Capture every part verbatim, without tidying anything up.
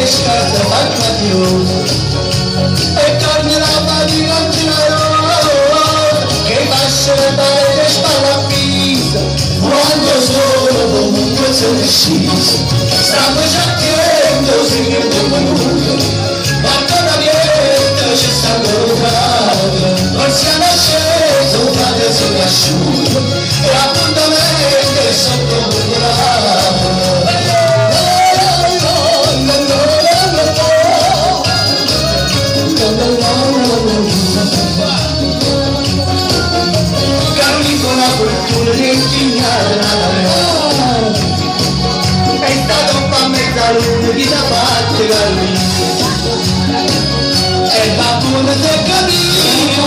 scarpe palpatiose e torna la fatica al giro che passa le parete spalaffisa quando solo comunque se ne scisa stavo cercando seguendo qualcuno ma con la vietta c'è stato lontano non siamo scesi un frate si è asciutto e appuntamento sotto un è stato un po' mezzaluna di da parte da lui e il babbo non è capito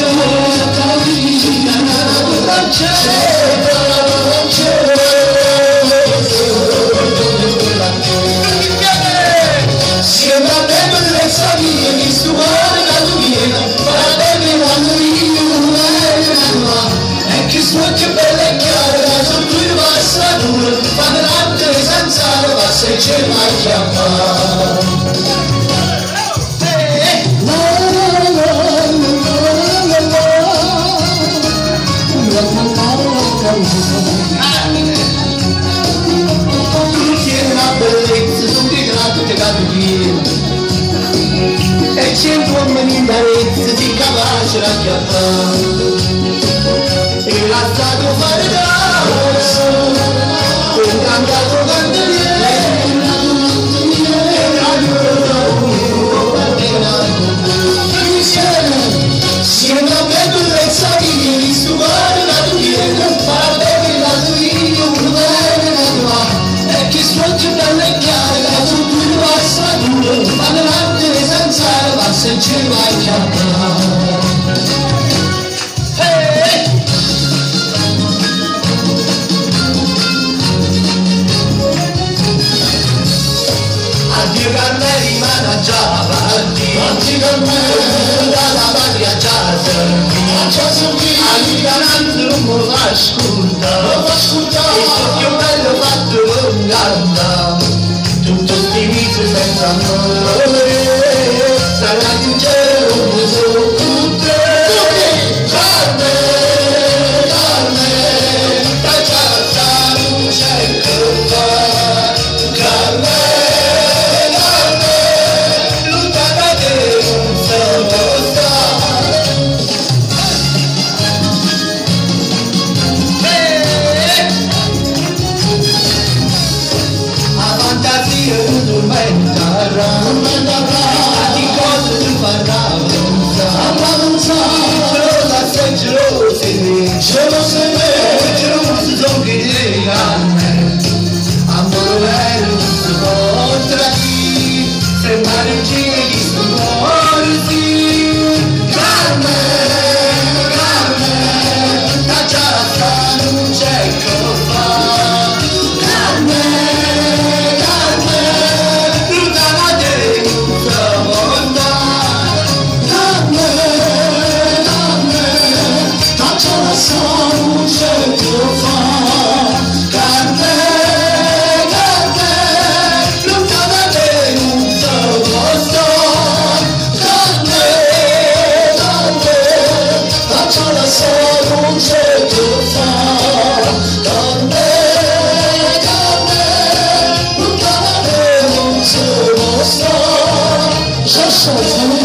non c'è non c'è sembra bello le savie di stuare la lumiera ma bene la lumiera e che sua che bella e chiara quando l'arte senza la passa e c'è mai chiamare tu tieni una bellezza su di gratte capitino e c'è un po' menindarezza si capace da chiappare e la stato fare da un cantato candeliere e insieme sembra bello le savie di stupare la lumiera ma bene la lumiera un bene la tua e che svolge bella e chiara la tua passa dura ma davanti senza la passa e c'è mai chiamare addio Carmeli ma non già parti oggi con me dalla patria già servì all'ignoranza non me lo fa ascoltare e so che un bello fatto con canta tutto sti visi senza amore sarà sincero non sono tutte Carme Carme tacciata non c'è colpa Carme di cose tu parla solo la sei gelose gelose me gelose sono che devi carne amore vero si può tradire sembrare un giro di sto cuore sì carne carne la gialla non c'è colpa So